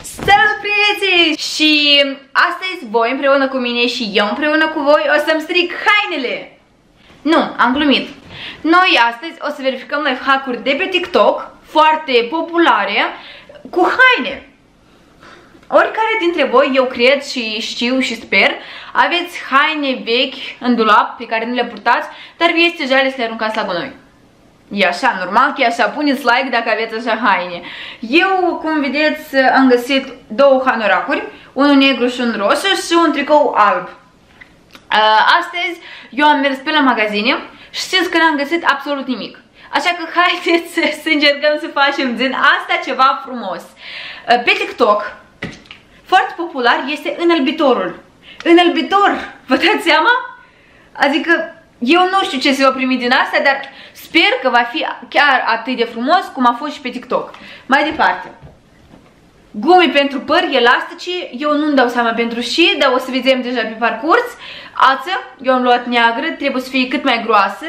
Salut, prieții! Și astăzi voi împreună cu mine și eu împreună cu voi o să-mi stric hainele. Nu, am glumit. Noi astăzi o să verificăm lifehack-uri de pe TikTok, foarte populare, cu haine. Oricare dintre voi, eu cred și știu și sper, aveți haine vechi în dulap pe care nu le purtați, dar vi este jale să le aruncați la gunoi. E așa, normal că e așa, puneți like dacă aveți așa haine. Eu, cum vedeți, am găsit două hanoracuri, unul negru și unul roșu și un tricou alb. Astăzi eu am mers pe la magazine și știți că n-am găsit absolut nimic. Așa că haideți să încercăm să facem din asta ceva frumos. Pe TikTok, foarte popular este înălbitorul. Înălbitor, vă dați seama? Adică eu nu știu ce se va primi din asta, dar sper că va fi chiar atât de frumos cum a fost și pe TikTok. Mai departe, gume pentru păr, elastice, eu nu-mi dau seama pentru și, dar o să vedem deja pe parcurs. Ață, eu am luat neagră, trebuie să fie cât mai groasă.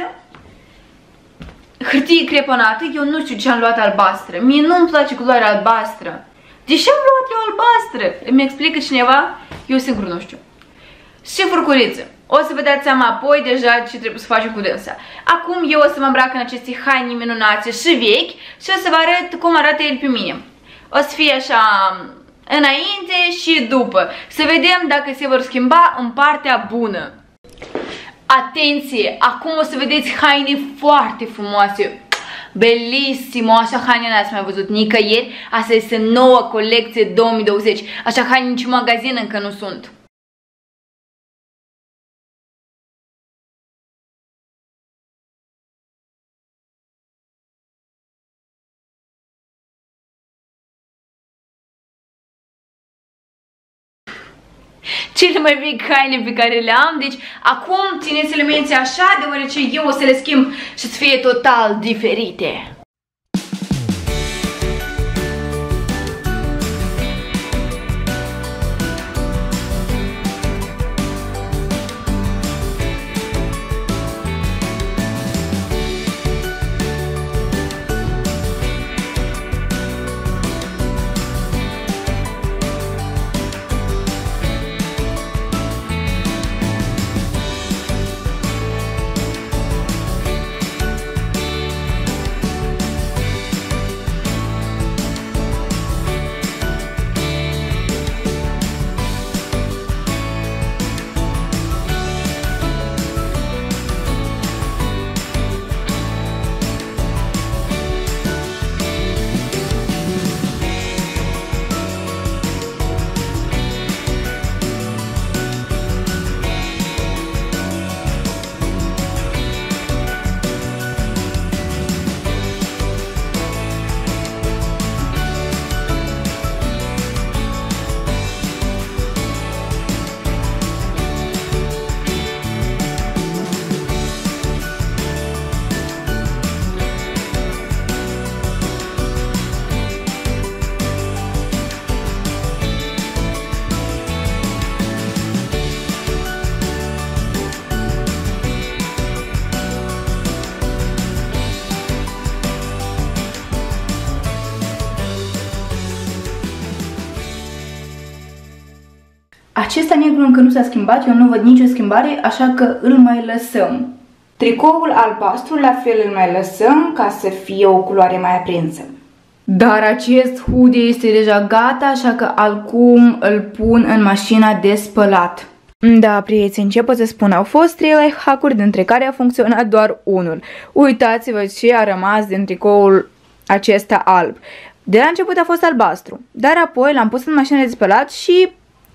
Hârtie creponată, eu nu știu ce am luat albastră. Mie nu-mi place culoarea albastră. De ce am luat eu albastră? Îmi explică cineva? Eu singur nu știu. Și furcuriță. O să vă dați seama apoi deja ce trebuie să facem cu dânsa. Acum eu o să mă îmbrac în aceste haine minunate și vechi și o să vă arăt cum arată el pe mine. O să fie așa înainte și după. Să vedem dacă se vor schimba în partea bună. Atenție! Acum o să vedeți haine foarte frumoase. Belissimo, așa haine n-ați mai văzut nicăieri. Asta este noua colecție 2020. Așa haine nici în magazin încă nu sunt. Cele mai vechi haine pe care le am, deci acum țineți elemente așa, deoarece eu o să le schimb și să fie total diferite. Acesta negru încă nu s-a schimbat, eu nu văd nicio schimbare, așa că îl mai lăsăm. Tricoul albastru, la fel îl mai lăsăm ca să fie o culoare mai aprinsă. Dar acest hoodie este deja gata, așa că acum îl pun în mașina de spălat. Da, prieteni, ce pot să spun? Au fost 3 lifehack-uri, dintre care a funcționat doar unul. Uitați-vă ce a rămas din tricoul acesta alb. De la început a fost albastru, dar apoi l-am pus în mașina de spălat și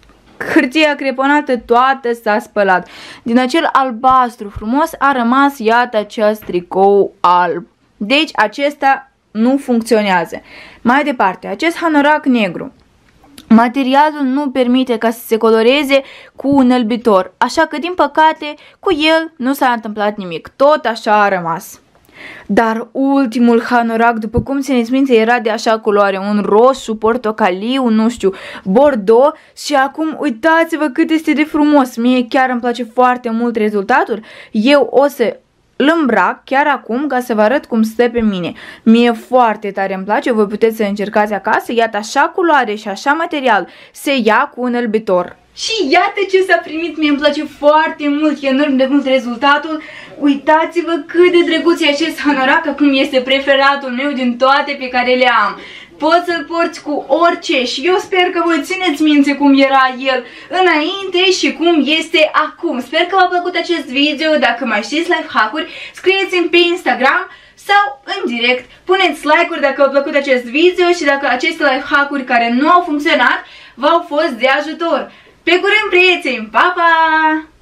hârtia creponată toată s-a spălat. Din acel albastru frumos a rămas, iată, acest tricou alb. Deci acesta nu funcționează. Mai departe, acest hanorac negru. Materialul nu permite ca să se coloreze cu un înălbitor, așa că din păcate cu el nu s-a întâmplat nimic. Tot așa a rămas. Dar ultimul hanorac, după cum țineți minte, era de așa culoare, un roșu, portocaliu, nu știu, bordeaux, și acum uitați-vă cât este de frumos. Mie chiar îmi place foarte mult rezultatul. Eu o să îl îmbrac chiar acum ca să vă arăt cum stă pe mine. Mie foarte tare îmi place, voi puteți să încercați acasă. Iată, așa culoare și așa material se ia cu înălbitor. Și iată ce s-a primit, mie îmi place foarte mult, enorm de mult rezultatul. Uitați-vă cât de drăguț e acest hanorac, acum este preferatul meu din toate pe care le am. Poți să-l porți cu orice și eu sper că voi țineți minte cum era el înainte și cum este acum. Sper că v-a plăcut acest video, dacă mai știți life-hack-uri, scrieți-mi pe Instagram sau în direct, puneți like-uri dacă v-a plăcut acest video și dacă aceste life-hack-uri care nu au funcționat v-au fost de ajutor. Pe curând, prieteni! Pa, pa!